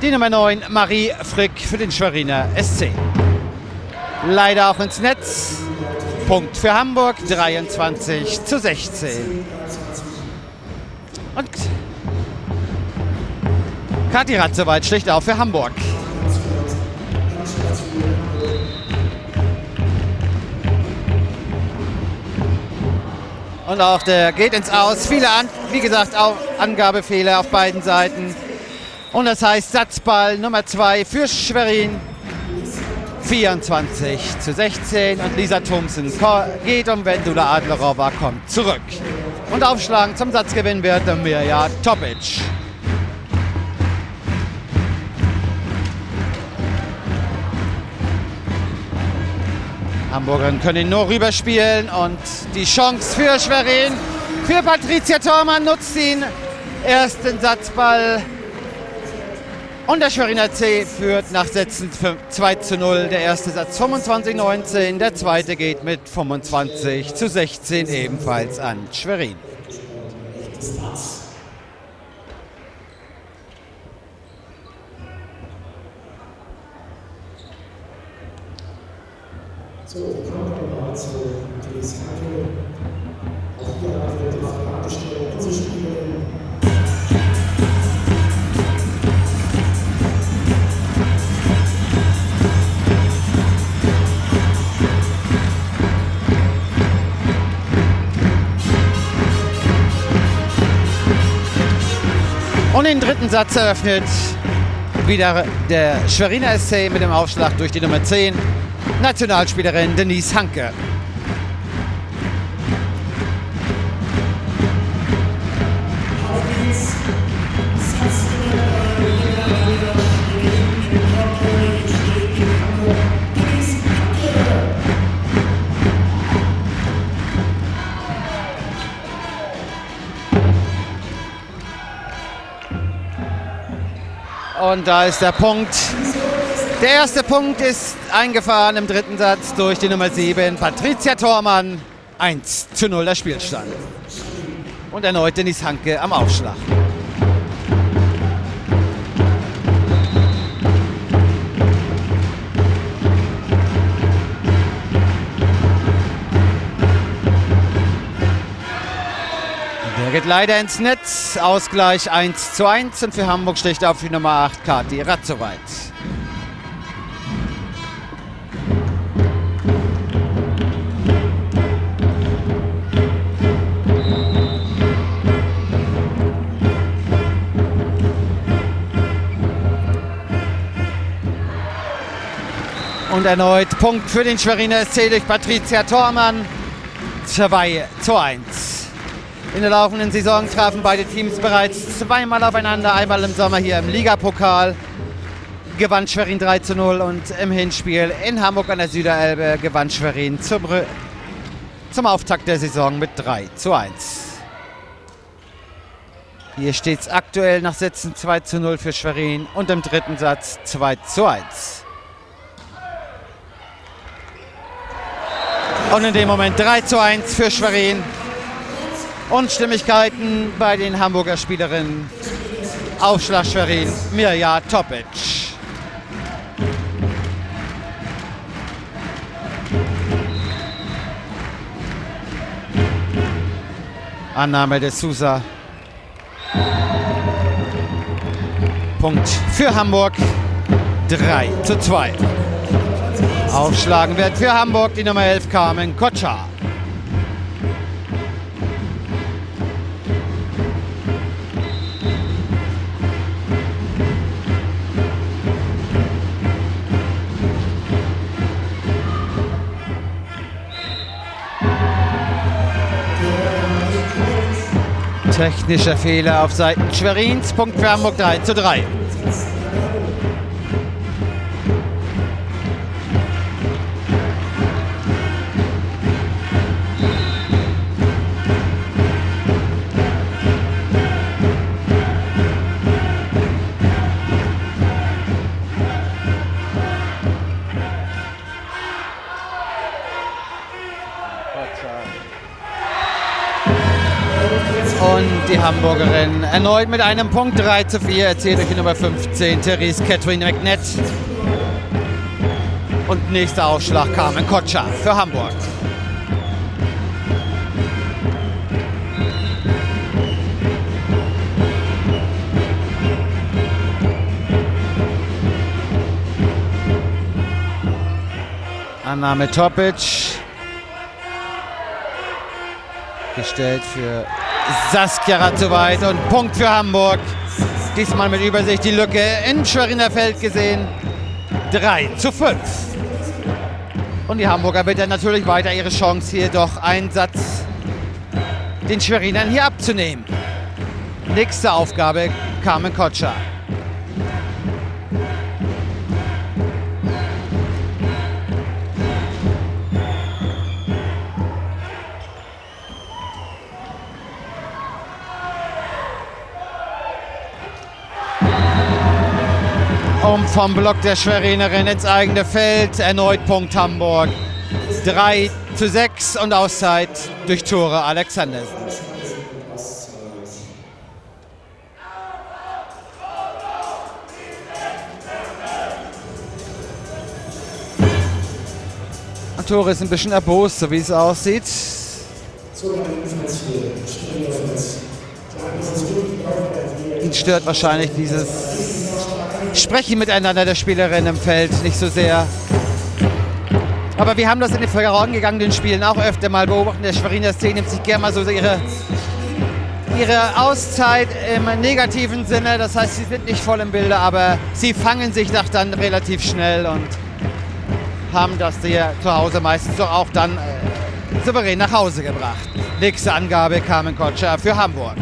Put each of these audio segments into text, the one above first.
die Nummer 9, Marie Frick für den Schweriner SC. Leider auch ins Netz. Punkt für Hamburg, 23:16. Und Kathi Ratzeweit schlicht auch für Hamburg. Und auch der geht ins Aus. Viele, wie gesagt, auch Angabefehler auf beiden Seiten. Und das heißt Satzball Nummer 2 für Schwerin. 24:16. Und Lisa Thomsen geht und Vendula Adlerova kommt zurück. Und aufschlagen zum Satzgewinn wird Mirja Topic. Hamburgerinnen können ihn nur rüberspielen und die Chance für Schwerin, für Patricia Thormann nutzt ihn. Ersten Satzball und der Schweriner C führt nach Sätzen 2:0. Der erste Satz 25:19, der zweite geht mit 25:16 ebenfalls an Schwerin. So, kommen wir mal zu Therese Hanke. Auch hier haben wir die Frage gestellt, unsere Spielerin. Und den dritten Satz eröffnet wieder der Schweriner SC mit dem Aufschlag durch die Nummer 10. Nationalspielerin Denise Hanke. Und da ist der Punkt. Der erste Punkt ist eingefahren im dritten Satz durch die Nummer 7, Patricia Thormann. 1:0 der Spielstand. Und erneut Denise Hanke am Aufschlag. Der geht leider ins Netz. Ausgleich 1:1 und für Hamburg sticht auf die Nummer 8, Kathi Ratzeweit. Und erneut Punkt für den Schweriner SC durch Patricia Thormann. 2:1. In der laufenden Saison trafen beide Teams bereits zweimal aufeinander. Einmal im Sommer hier im Ligapokal gewann Schwerin 3:0 und im Hinspiel in Hamburg an der Süderelbe gewann Schwerin zum Auftakt der Saison mit 3:1. Hier steht es aktuell nach Sätzen 2:0 für Schwerin und im dritten Satz 2:1. Und in dem Moment 3:1 für Schwerin. Unstimmigkeiten bei den Hamburger Spielerinnen. Aufschlag Schwerin, Mirja Topic. Annahme de Sousa. Punkt für Hamburg. 3:2. Aufschlagen wird für Hamburg die Nummer 11, Carmen Kotscha. Technischer Fehler auf Seiten Schwerins. Punkt für Hamburg, 3:3. Und die Hamburgerin erneut mit einem Punkt 3:4 erzielt durch die Nummer 15, Therese Catherine McNett. Und nächster Aufschlag Carmen Kotscher für Hamburg. Annahme Topic. Gestellt für Saskia Ratzowait und Punkt für Hamburg. Diesmal mit Übersicht die Lücke in Schweriner Feld gesehen. 3:5. Und die Hamburger bitte natürlich weiter ihre Chance, hier doch einen Satz den Schwerinern hier abzunehmen. Nächste Aufgabe, Carmen Kotscher. Vom Block der Schwerinerin ins eigene Feld. Erneut Punkt Hamburg. 3:6 und Auszeit durch Tore Alexandersen. Und Tore ist ein bisschen erbost, so wie es aussieht. Ihn stört wahrscheinlich dieses Sprechen miteinander der Spielerinnen im Feld nicht so sehr. Aber wir haben das in den vorangegangenen Spielen auch öfter mal beobachtet. Der Schweriner Szene nimmt sich gerne mal so ihre Auszeit im negativen Sinne. Das heißt, sie sind nicht voll im Bilde, aber sie fangen sich doch dann relativ schnell und haben das hier zu Hause meistens doch auch dann souverän nach Hause gebracht. Nächste Angabe, Carmen Kotscher für Hamburg.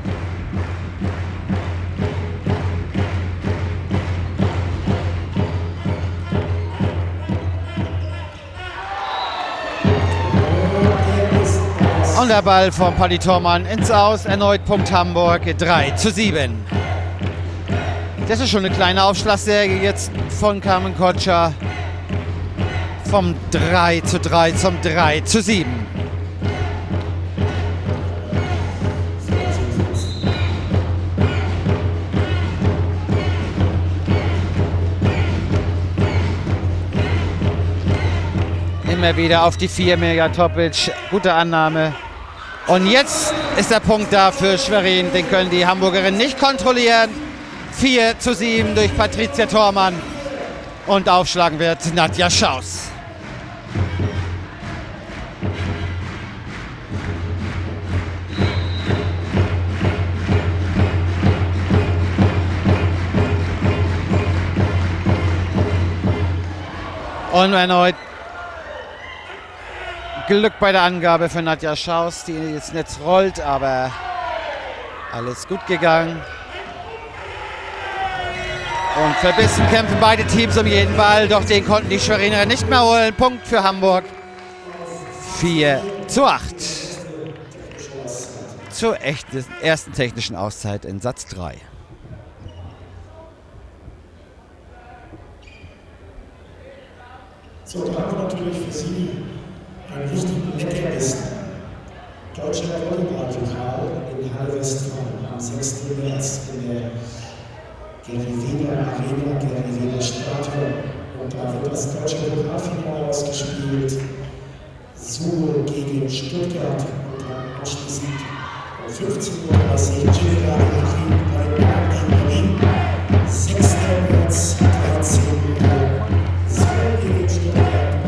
Und der Ball vom Paddy Thormann ins Aus. Erneut Punkt Hamburg, 3:7. Das ist schon eine kleine Aufschlagserie jetzt von Carmen Kotscher. Vom 3:3 zum 3:7. Immer wieder auf die 4, Mirja Topic. Gute Annahme. Und jetzt ist der Punkt da für Schwerin. Den können die Hamburgerinnen nicht kontrollieren. 4:7 durch Patricia Thormann. Und aufschlagen wird Nadja Schaus. Und erneut Glück bei der Angabe für Nadja Schaus, die ins Netz rollt, aber alles gut gegangen. Und verbissen kämpfen beide Teams um jeden Ball, doch den konnten die Schweriner nicht mehr holen. Punkt für Hamburg. 4:8. Zur ersten technischen Auszeit in Satz 3. So, da haben wir natürlich für Sie einen wichtigen Erkenntnis. Deutscher Volleyball-Pokal in Halle Westfalen am 6. März in der Geriveda Arena, Geriveda Stadion. Und da wird das deutsche Pokalfinale ausgespielt. Suhl gegen Stuttgart und dann anschließend um 15:30 Uhr Geriveda bei den in Berlin. 6. März, 13 Uhr. Suhl gegen Stuttgart.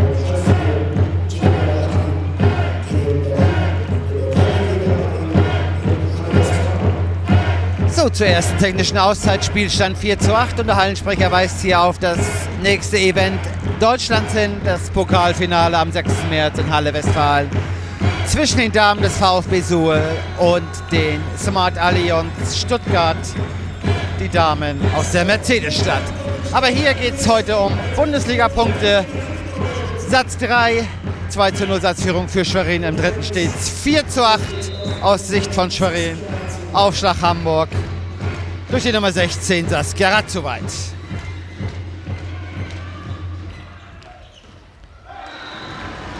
So, zur ersten technischen Auszeit, Spielstand 4:8 und der Hallensprecher weist hier auf das nächste Event Deutschlands hin, das Pokalfinale am 6. März in Halle Westfalen zwischen den Damen des VfB Suhl und den Smart Allianz Stuttgart, die Damen aus der Mercedesstadt. Aber hier geht es heute um Bundesliga-Punkte. Satz 3, 2:0 Satzführung für Schwerin, im dritten steht es 4:8 aus Sicht von Schwerin. Aufschlag Hamburg durch die Nummer 16 Saskia Ratzowait.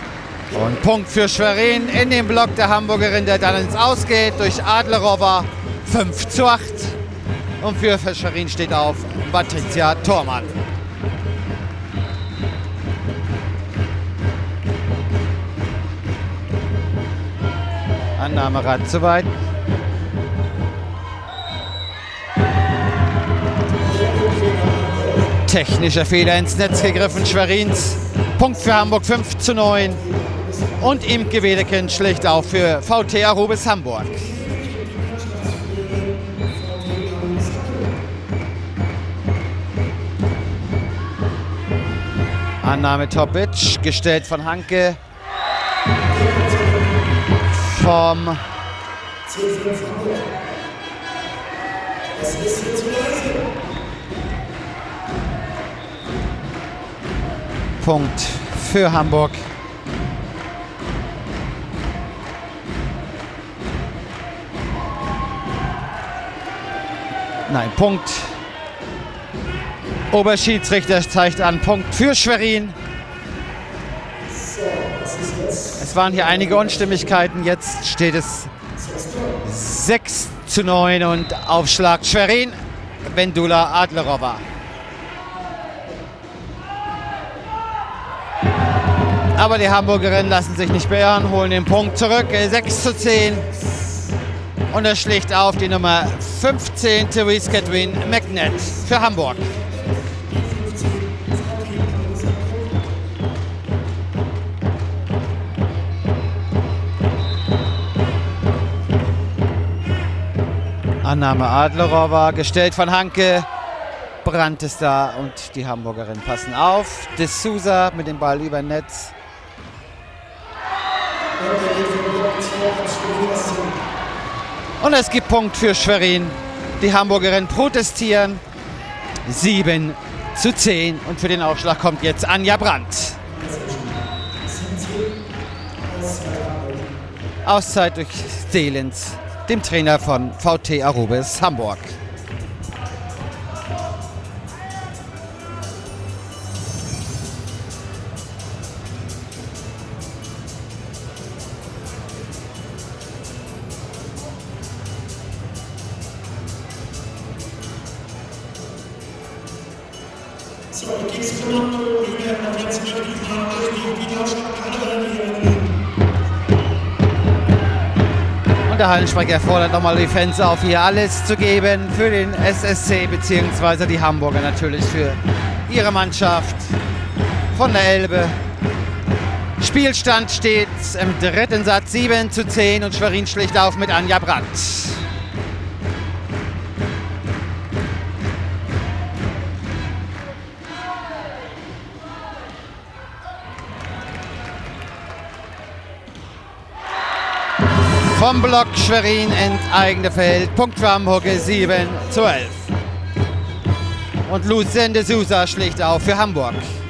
Und Punkt für Schwerin in dem Block der Hamburgerin, der dann ins Aus geht durch Adlerova. 5:8. Und für Schwerin steht auf Patricia Thormann. Annahmerad zu weit. Technischer Fehler ins Netz gegriffen, Schwerins. Punkt für Hamburg, 5:9. Und Imke Wedeken schlägt auf für VT Arubis Hamburg. Annahme Topic, gestellt von Hanke. Vom Punkt für Hamburg. Nein, Punkt. Oberschiedsrichter zeigt an, Punkt für Schwerin. Es waren hier einige Unstimmigkeiten, jetzt steht es 6:9 und Aufschlag Schwerin, Vendula Adlerova. Aber die Hamburgerinnen lassen sich nicht beirren, holen den Punkt zurück, 6:10. Und er schlägt auf die Nummer 15, Therese Catherine McNett für Hamburg. Annahme Adlerova, gestellt von Hanke. Brandt ist da und die Hamburgerinnen passen auf. De Sousa mit dem Ball über Netz. Und es gibt Punkt für Schwerin. Die Hamburgerinnen protestieren. 7:10. Und für den Aufschlag kommt jetzt Anja Brandt. Auszeit durch Stehlens, dem Trainer von VT Arubis Hamburg. So, die Kekskommando, wir werden auch jetzt mit die Und der Hallensprecher fordert nochmal die Fans auf, hier alles zu geben für den SSC bzw. die Hamburger natürlich für ihre Mannschaft von der Elbe. Spielstand steht im dritten Satz 7:10 und Schwerin schlägt auf mit Anja Brandt. Vom Block Schwerin enteigene Feld. Punkt für Hamburg, 7:11. Und Lucien de Sousa schlägt auf für Hamburg.